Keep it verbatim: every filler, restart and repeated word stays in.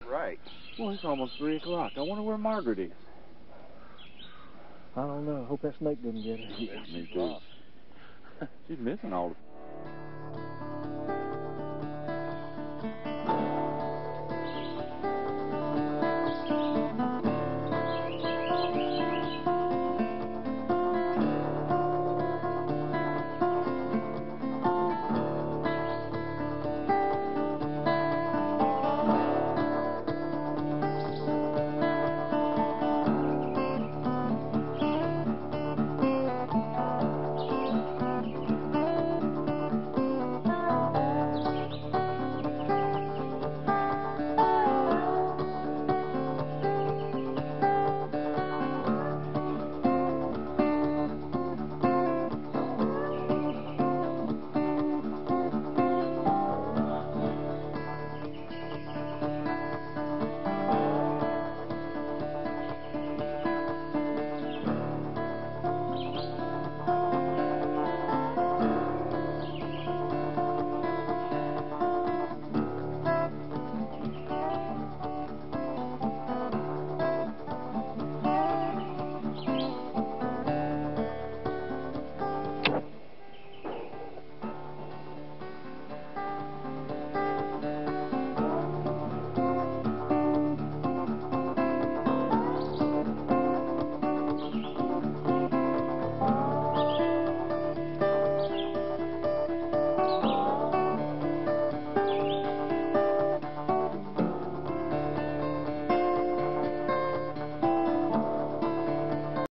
right. Well, it's almost three o'clock. I wonder where Margaret is. I don't know. I hope that snake didn't get her. Yeah, me too. She's missing all the